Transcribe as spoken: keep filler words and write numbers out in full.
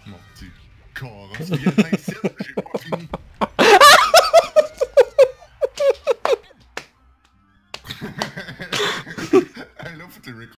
Mon petit corosse. Regarde ici, j'ai pas fini. Là, faut te